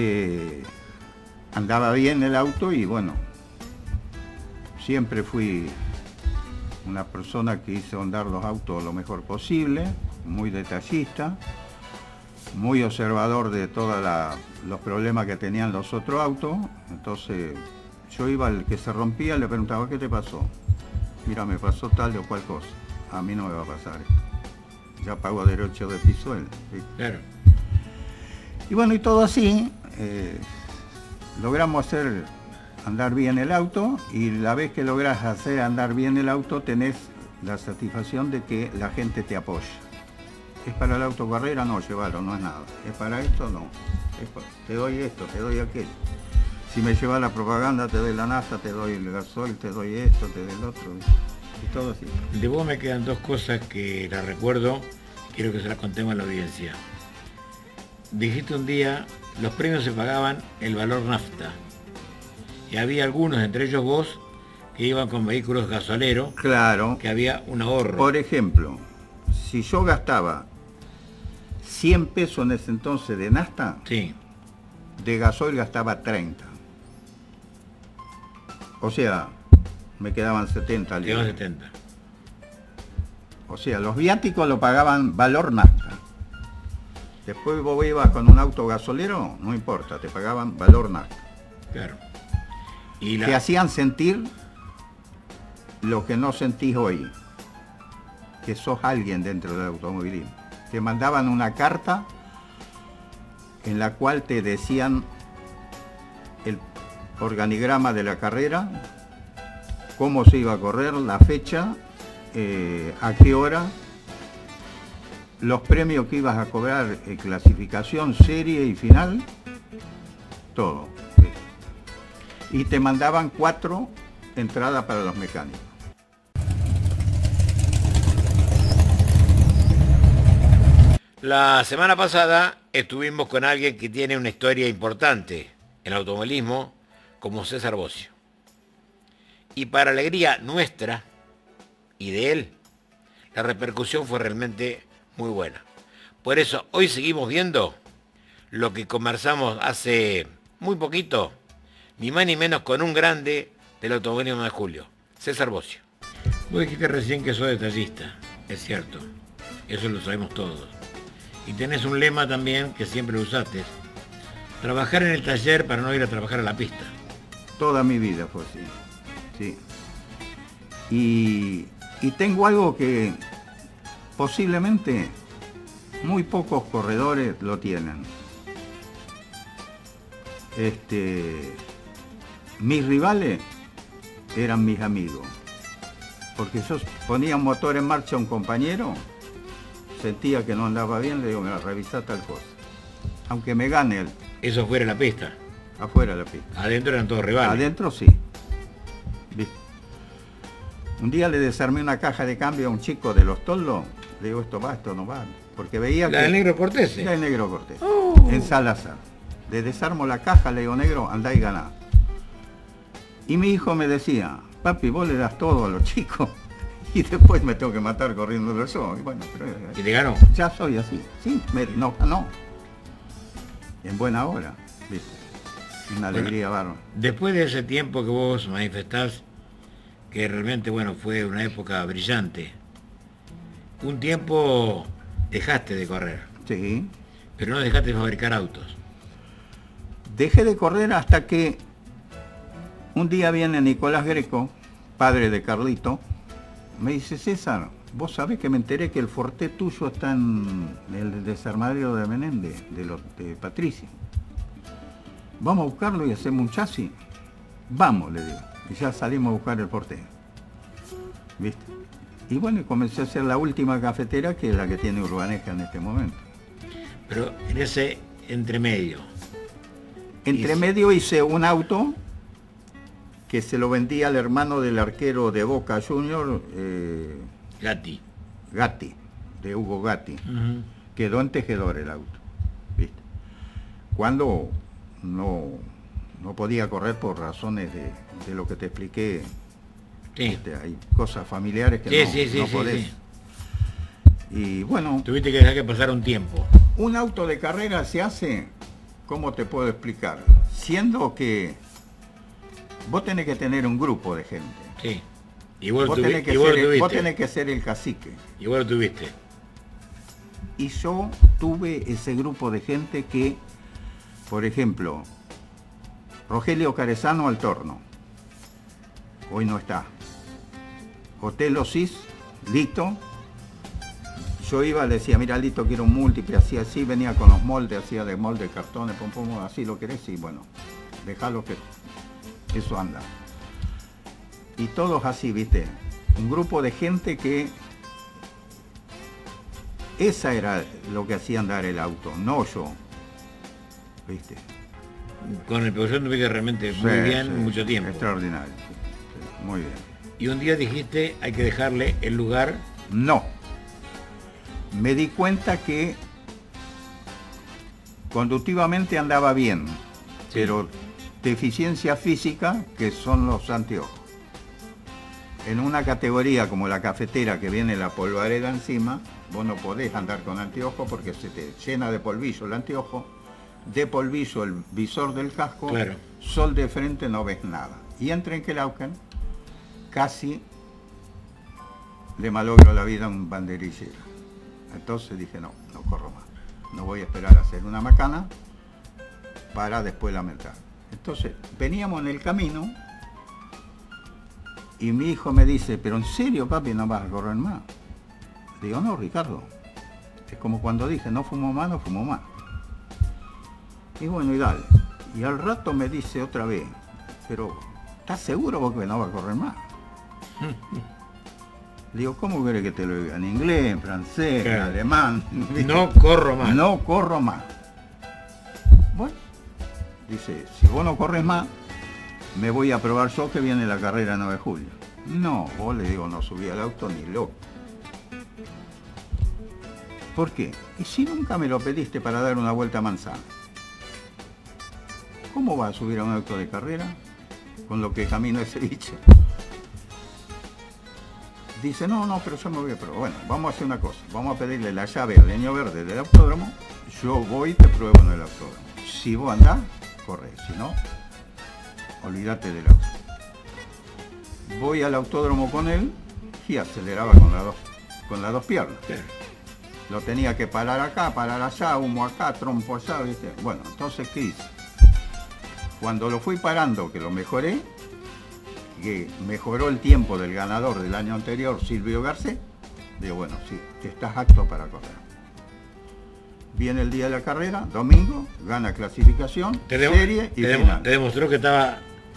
andaba bien el auto y bueno, siempre fui una persona que hizo andar los autos lo mejor posible, muy detallista, muy observador de todos los problemas que tenían los otros autos. Entonces yo iba al que se rompía, le preguntaba, ¿qué te pasó? Mira, me pasó tal o cual cosa. A mí no me va a pasar esto. Ya pago derecho de piso él. ¿Sí? Claro. Y bueno, y todo así, logramos hacer andar bien el auto, y la vez que logras hacer andar bien el auto, tenés la satisfacción de que la gente te apoya. ¿Es para la autocarrera? No, llévalo, no es nada. ¿Es para esto? No. Te doy esto, te doy aquello. Si me llevas la propaganda, te doy la nafta, te doy el gasoil, te doy esto, te doy el otro. Y todo así. De vos me quedan dos cosas que las recuerdo, quiero que se las contemos a la audiencia. Dijiste un día, los premios se pagaban el valor nafta. Y había algunos, entre ellos vos, que iban con vehículos gasoleros. Claro. Que había un ahorro. Por ejemplo, si yo gastaba 100 pesos en ese entonces de nafta, sí, de gasoil gastaba 30. O sea, me quedaban 70 al día. Quedaban 70. O sea, los viáticos lo pagaban valor nafta. Después vos ibas con un auto gasolero, no importa, te pagaban valor nafta. Claro. Y te hacían sentir lo que no sentís hoy, que sos alguien dentro del automovilismo. Te mandaban una carta en la cual te decían el organigrama de la carrera, cómo se iba a correr, la fecha, a qué hora, los premios que ibas a cobrar, clasificación, serie y final, todo. Y te mandaban 4 entradas para los mecánicos. La semana pasada estuvimos con alguien que tiene una historia importante en el automovilismo, como César Bocio. Y para alegría nuestra y de él, la repercusión fue realmente muy buena. Por eso hoy seguimos viendo lo que conversamos hace muy poquito, ni más ni menos con un grande del automovilismo de Julio, César Bocio. Vos dijiste recién que sos detallista, es cierto, eso lo sabemos todos. Y tenés un lema también que siempre usaste, trabajar en el taller para no ir a trabajar a la pista. Toda mi vida fue así, sí. Y tengo algo que posiblemente muy pocos corredores lo tienen. mis rivales eran mis amigos. Porque yo ponía un motor en marcha a un compañero, sentía que no andaba bien, le digo, mira, revisá tal cosa. Aunque me gane él. Eso fuera de la pista. Afuera de la pista. Adentro eran todos rivales. Adentro sí. ¿Viste? Un día le desarmé una caja de cambio a un chico de los toldos, le digo, esto va, esto no va. Porque veía ¿La del Negro Cortés? La del Negro Cortés. En Salazar. Le desarmo la caja, le digo, negro, andá y ganá. Y mi hijo me decía, papi, vos le das todo a los chicos y después me tengo que matar corriendo del sol. Y bueno, pero ¿y te ganó? Ya soy así. Sí, no ganó. En buena hora, ¿viste? Una alegría bárbara. Después de ese tiempo que vos manifestás que realmente, bueno, fue una época brillante, un tiempo dejaste de correr. Sí. Pero no dejaste de fabricar autos. Dejé de correr hasta que un día viene Nicolás Greco, padre de Carlito, me dice, César, vos sabés que me enteré que el Forté tuyo está en el desarmadero de Menéndez, de Patricia. Vamos a buscarlo y hacemos un chasis. Vamos, le digo. Y ya salimos a buscar el Forté. ¿Viste? Y bueno, y comencé a hacer la última cafetera, que es la que tiene Urbaneja en este momento. Pero en ese entremedio. Entre medio hice un auto que se lo vendía al hermano del arquero de Boca Junior, Gatti, de Hugo Gatti. Quedó en Tejedor el auto, ¿viste? Cuando no podía correr por razones de lo que te expliqué. Sí. ¿Viste? Hay cosas familiares que no podés. Sí. Y bueno... Tuviste que dejar que pasara un tiempo. Un auto de carrera se hace, ¿cómo te puedo explicar? Siendo que vos tenés que tener un grupo de gente. Sí. Y vos tenés que ser el cacique. Y vos lo tuviste. Y yo tuve ese grupo de gente que, por ejemplo, Rogelio Carezano al Torno. Hoy no está. Otelo Cis, Lito. Yo iba, le decía, mira Lito, quiero un múltiple, hacía así, venía con los moldes, hacía de molde, cartones, pum, así lo querés, y bueno, dejalo que eso anda. Y todos así, viste, un grupo de gente que esa era lo que hacía andar el auto, no yo, viste. Con el profesor tuviste realmente muy bien, mucho tiempo. Extraordinario, sí, muy bien. Y un día dijiste, hay que dejarle el lugar. No. Me di cuenta que conductivamente andaba bien, sí, pero deficiencia física, que son los anteojos. En una categoría como la cafetera, que viene la polvareda encima, vos no podés andar con anteojos porque se te llena de polvillo el anteojo, de polvillo el visor del casco, claro. Sol de frente no ves nada. Y entre en Quelauquen, casi le malogro la vida a un banderillero. Entonces dije, no corro más. No voy a esperar a hacer una macana para después lamentar. Entonces, veníamos en el camino y mi hijo me dice, pero en serio, papi, no vas a correr más. Le digo, no, Ricardo. Es como cuando dije, no fumo más, no fumo más. Y bueno, y dale. Y al rato me dice otra vez, pero ¿estás seguro vos que no vas a correr más? Le digo, ¿cómo querés que te lo diga? En inglés, en francés, claro, en alemán. No corro más. No corro más. Bueno, dice, si vos no corres más, me voy a probar yo que viene la carrera 9 de julio. No, vos, le digo, no subí al auto ni loco. ¿Por qué? Y si nunca me lo pediste para dar una vuelta a manzana, ¿cómo vas a subir a un auto de carrera con lo que camina ese bicho? Dice, no, pero yo me voy a probar. Bueno, vamos a hacer una cosa. Vamos a pedirle la llave al leño verde del autódromo. Yo voy y te pruebo en el autódromo. Si vos andás, corre. Si no, olvídate del auto. Voy al autódromo con él y aceleraba con las dos piernas. Sí. Lo tenía que parar acá, parar allá, humo acá, trompo allá, ¿viste? Bueno, entonces, ¿qué hice? Cuando lo fui parando, que lo mejoré, que mejoró el tiempo del ganador del año anterior, Silvio Garcés, digo, bueno, sí, estás apto para correr. Viene el día de la carrera, domingo, gana clasificación, serie y final. Te demostró que estaba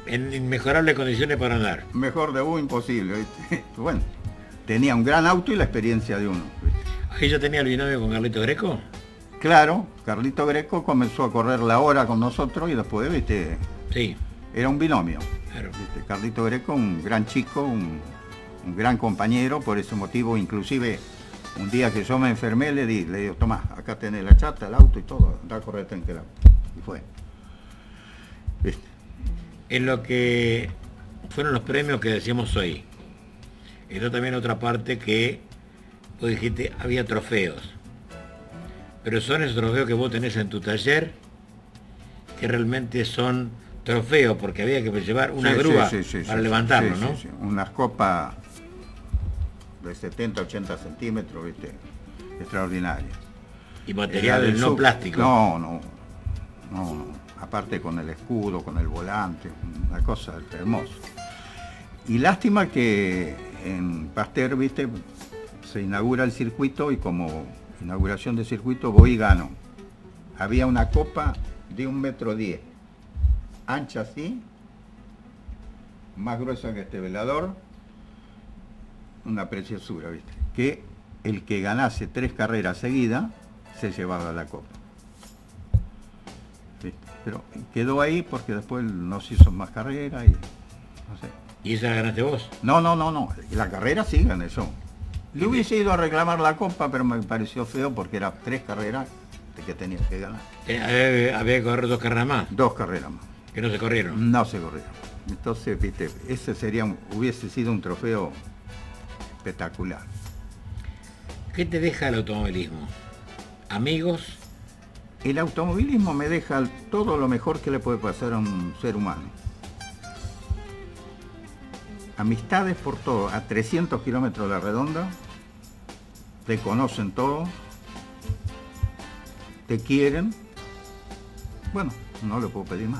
En inmejorables condiciones para andar. Mejor debut imposible, ¿viste? Bueno, tenía un gran auto y la experiencia de uno, ¿viste? ¿Ahí ya tenía el binomio con Carlito Greco? Claro, Carlito Greco comenzó a correr la hora con nosotros y después, ¿viste? Sí. Era un binomio. Claro. ¿Viste? Carlito Greco, un gran chico, un gran compañero, por ese motivo, inclusive, un día que yo me enfermé, le digo, Tomás, acá tenés la chata, el auto y todo, anda a correr en el auto. Y fue. ¿Viste? En lo que fueron los premios que decíamos hoy. Esto también otra parte que vos dijiste, había trofeos. Pero son esos trofeos que vos tenés en tu taller, que realmente son trofeos, porque había que llevar una grúa para levantarlo, ¿no? Sí. Unas copas de 70, 80 centímetros, ¿viste? Extraordinarias. Y materiales no plástico. No. Aparte con el escudo, con el volante, una cosa hermosa. Y lástima que en Pasteur, ¿viste? Se inaugura el circuito y como inauguración del circuito voy y gano. Había una copa de 1,10 metros, ancha así, más gruesa que este velador, una preciosura, ¿viste? Que el que ganase 3 carreras seguidas se llevaba la copa. ¿Viste? Pero quedó ahí porque después no se hizo más carreras y no sé. ¿Y esa la ganaste vos? No. La carrera sí gané yo. Le hubiese ido a reclamar la copa, pero me pareció feo porque eran 3 carreras de que tenía que ganar. Había que correr 2 carreras más. 2 carreras más. Que no se corrieron. No se corrieron. Entonces, viste, ese hubiese sido un trofeo espectacular. ¿Qué te deja el automovilismo? ¿Amigos? El automovilismo me deja todo lo mejor que le puede pasar a un ser humano. Amistades por todo, a 300 kilómetros de la redonda, te conocen todo, te quieren, bueno, no le puedo pedir más.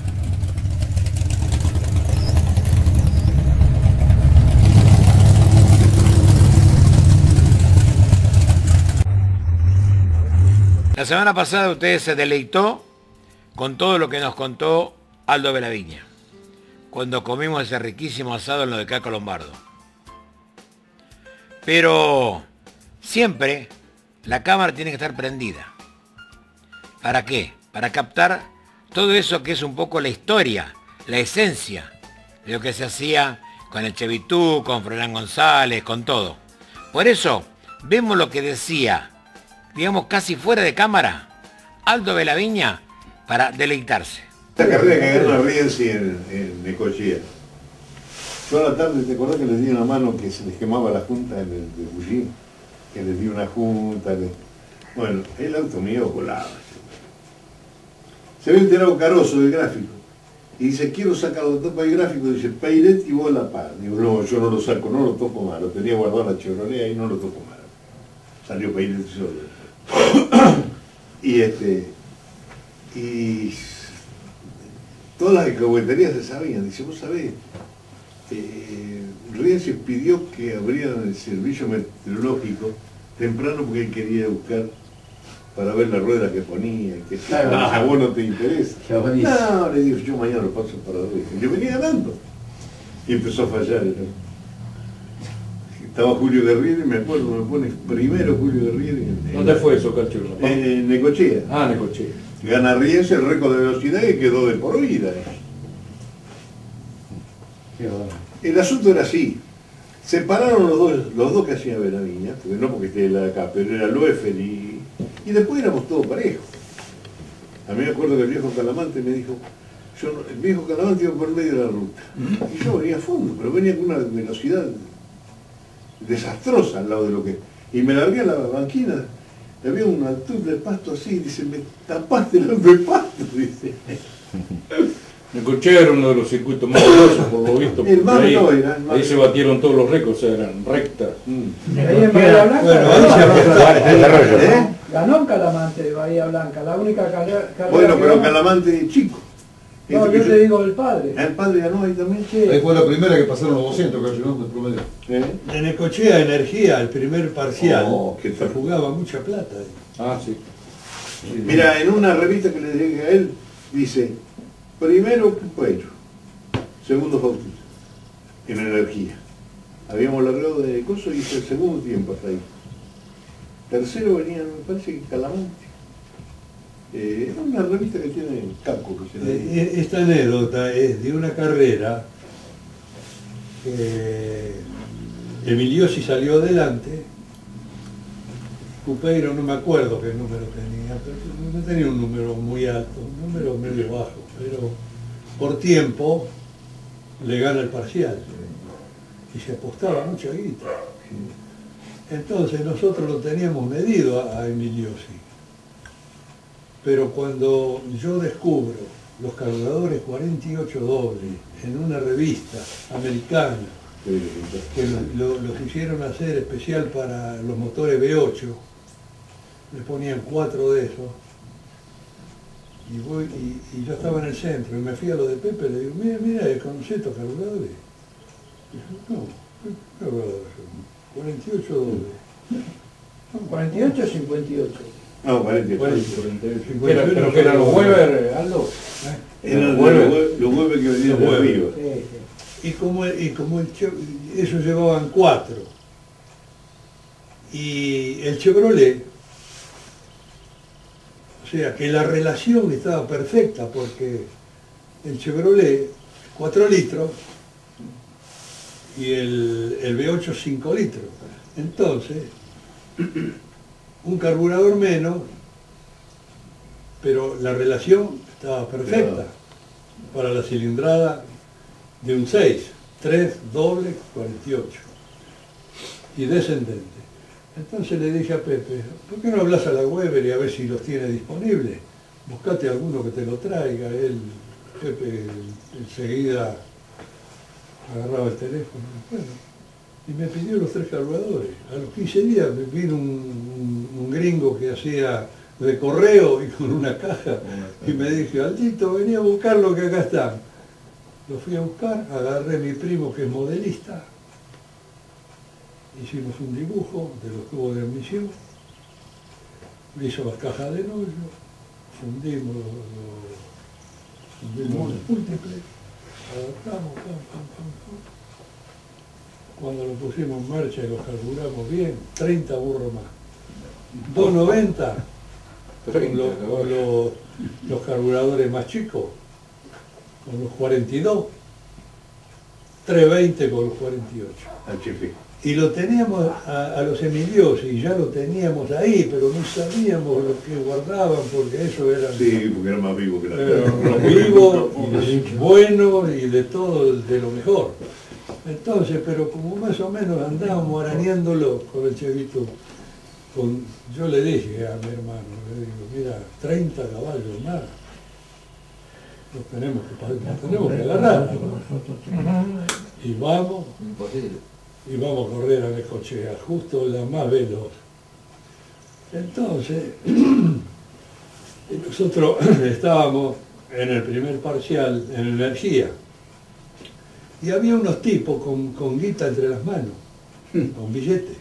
La semana pasada usted se deleitó con todo lo que nos contó Aldo Belaviña, cuando comimos ese riquísimo asado en lo de Caco Lombardo. Pero siempre la cámara tiene que estar prendida. ¿Para qué? Para captar todo eso que es un poco la historia, la esencia de lo que se hacía con el Chevitú, con Froilán González, con todo. Por eso vemos lo que decía, digamos casi fuera de cámara, Aldo Belaviña para deleitarse. La carrera que ganó Rienzi en Necochea. Yo a la tarde, ¿te acordás que les di una mano que se les quemaba la junta en el de Bullín? Que les di una junta. Bueno, el auto mío volaba. Se había enterado Caroso del gráfico. Y dice, quiero sacar la tapa del gráfico. Dice, Peiret y vos la paz. Digo, no, yo no lo saco, no lo toco más. Lo tenía guardado en la Chevrolet y no lo toco más. Salió Peiret solo. Y todas las alcahueterías se sabían. Dice, vos sabés, Rienzi pidió que abrieran el servicio meteorológico temprano porque él quería buscar para ver la rueda que ponía, que si a vos no te interesa. No, le digo, yo mañana lo paso para Rienzi. Yo venía ganando. Y empezó a fallar. ¿No? Estaba Julio Guerrieri, me acuerdo, me pone primero Julio Guerrieri. ¿Dónde fue eso, Cacho? En Necochea. Ah, Necochea. Gana Rienzi el récord de velocidad y quedó de por vida. El asunto era así. Separaron los dos que hacían Belaviña, porque no porque esté la de acá, pero era Loeffel y después éramos todos parejos. A mí me acuerdo que el viejo Calamante me dijo, el viejo Calamante iba por medio de la ruta. Y yo venía a fondo, pero venía con una velocidad desastrosa al lado de lo que... Y me largué a la banquina, había una altura de pasto así, dice, me tapaste el de pasto, dice. Necochea era uno de los circuitos más veloces, por lo visto. El más ahí, no era. Ahí se batieron todos los récords, eran rectas. Ahí en Bahía Blanca. Bueno, ahí se ganó en Calamante de Bahía Blanca, la única carrera. Bueno, pero Calamante chico. No, yo te digo el padre. El padre ganó ahí también. Sí. Ahí fue la primera que pasaron los 200, que llegó de promedio. En Necochea Energía, el primer parcial, que se jugaba mucha plata. Ah, sí. Mira, en una revista que le llegué a él, dice, primero Pueyo, segundo Faustito, en energía. Habíamos largado de coso y hice el segundo tiempo hasta ahí. Tercero venía, me parece que Calamante. Es una revista que tiene Caco. Que se Esta anécdota es de una carrera que Emiliosi salió adelante, Cupeiro no me acuerdo qué número tenía, pero no tenía un número muy alto, un número medio bajo, pero por tiempo le gana el parcial y se apostaba mucha guita. Entonces nosotros lo teníamos medido a Emiliosi, pero cuando yo descubro los carburadores 48 dobles en una revista americana que los hicieron hacer especial para los motores V8, le ponían 4 de esos, y yo estaba en el centro y me fui a lo de Pepe y le digo, mira, ¿conocés estos carburadores? Y dijo, no, ¿qué carburadores son? 48 dobles. 48 o 58. No, 48. 48. ¿Pero que eran los Weber, Aldo? Eran los Weber que venían de arriba. Y como esos llevaban 4. Y el Chevrolet, o sea que la relación estaba perfecta porque el Chevrolet 4 litros y el V8 5 litros. Entonces, un carburador menos, pero la relación estaba perfecta para la cilindrada de un 6, 3 doble 48 y descendente. Entonces le dije a Pepe, ¿por qué no hablas a la Weber y a ver si los tiene disponibles? Buscate alguno que te lo traiga. Pepe enseguida agarraba el teléfono. Bueno, y me pidió los 3 carburadores. A los 15 días me vino un gringo que hacía de correo y con una caja y me dijo, Aldito, vení a buscarlo que acá están. Lo fui a buscar, agarré a mi primo que es modelista, hicimos un dibujo de los tubos de admisión, me hizo las cajas de hoyo, fundimos los múltiples, adaptamos, Cuando lo pusimos en marcha y los carburamos bien, 30 burros más. 290 con los carburadores más chicos, con los 42, 320 con los 48. Y lo teníamos a los Emiliosi, y ya lo teníamos ahí, pero no sabíamos lo que guardaban, porque eso era... Sí, porque era más vivo que la vivo, y bueno, y de todo, de lo mejor. Entonces, pero como más o menos andábamos arañándolo con el Chevito, yo le dije a mi hermano, le digo, mira, 30 caballos más, los tenemos que agarrar. Y vamos a correr a Necochea, justo la más veloz. Entonces, nosotros estábamos en el primer parcial en energía, y había unos tipos con guita entre las manos, con billetes,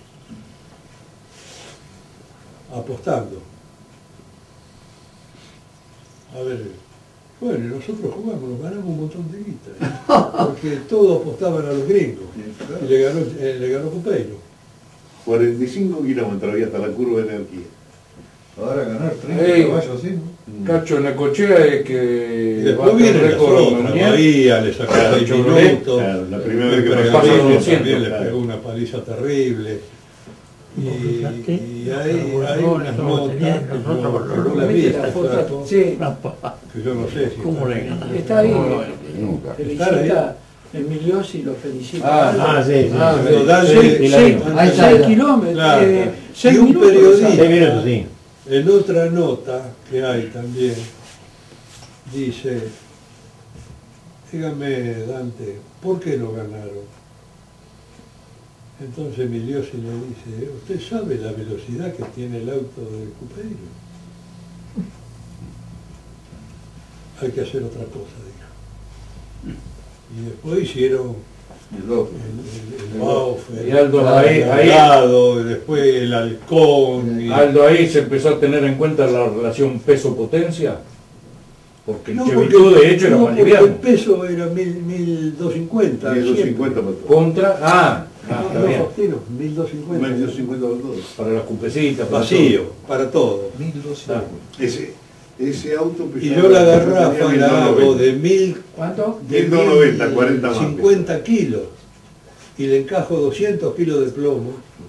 apostando. A ver, bueno, y nosotros jugamos, nos ganamos un montón de guita, porque todos apostaban a los gringos, y le ganó Cupeiro. 45 kilómetros había hasta la curva de energía. Ahora ganar 30 caballos así, ¿no? Cacho, en Necochea es que... Y después viene la Bahía, le sacaron 8 minutos, claro, la primera vez que también le pegó una paliza terrible. Y hay unas notas que no las vi, que yo no sé si está ahí. Felicita Emiliosi, lo felicita. Sí. Pero dale 6 kilómetros. Y un periodista, en otra nota que hay también, dice, dígame, Dante, ¿por qué no ganaron? Entonces Emiliosi le dice, ¿usted sabe la velocidad que tiene el auto de Cupeiro? Hay que hacer otra cosa, dijo. Y después hicieron el Baufer, y Aldo ahí, y después el Halcón. Aldo, ahí se empezó a tener en cuenta la relación peso-potencia. Porque el No, Chevitú de hecho era no, más porque liviano. el peso era 1250. 1250 para todo. Contra, está No, bien. tiros, 1250. 1250 para todo. Para las cupecitas, para Vacío, para todo. 1250. Ese auto Y yo la garrafa tenía la hago 1290. de 1000, ¿Cuánto? de 1290, 40 más. 50 kilos. Y le encajo 200 kilos de plomo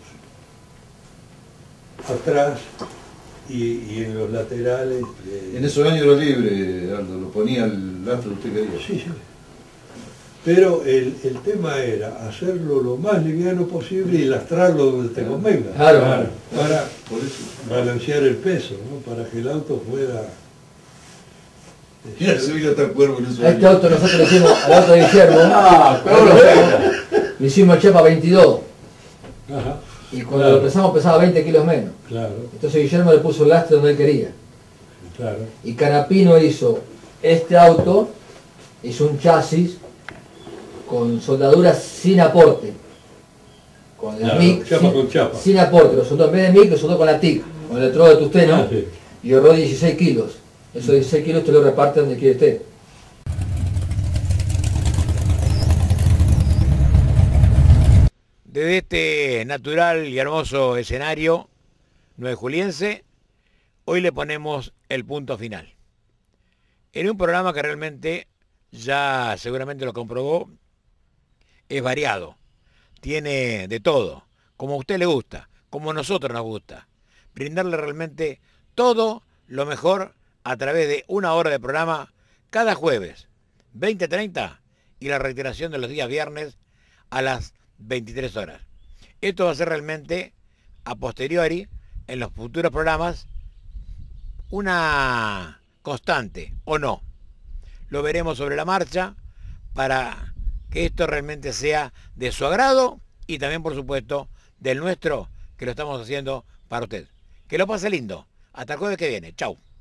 atrás y en los laterales. En esos años era libre, Aldo, lo ponía el lastre que usted quería. Sí, sí. Pero el tema era hacerlo lo más liviano posible y lastrarlo donde te convenga. Claro. Para Por eso. balancear el peso, ¿no? Para que el auto pueda... Mira, se veía tan cuervo en esos A este años. auto nosotros le hicimos, al auto de Guillermo, le hicimos el chapa 22. Ajá, Y cuando lo pesaba 20 kilos menos. claro, Entonces Guillermo le puso el lastre donde él quería. claro. Y Canapino hizo este auto, hizo un chasis con soldaduras sin aporte. Con el Claro, MIG chapa con chapa. sin aporte. Lo soldó en vez de MIG, lo soldó con la TIC, con el electrodo de tusteno. Ah, sí. Y ahorró 16 kilos. Esos 16 kilos usted lo reparte donde quiere usted. Desde este natural y hermoso escenario nuevejuliense, hoy le ponemos el punto final. En un programa que realmente, ya seguramente lo comprobó, es variado. Tiene de todo, como a usted le gusta, como a nosotros nos gusta. Brindarle realmente todo lo mejor a través de una hora de programa cada jueves, 20:30, y la reiteración de los días viernes a las 23 horas. Esto va a ser realmente, a posteriori, en los futuros programas, una constante, ¿o no? Lo veremos sobre la marcha para que esto realmente sea de su agrado y también, por supuesto, del nuestro, que lo estamos haciendo para usted. Que lo pase lindo. Hasta el jueves que viene. Chau.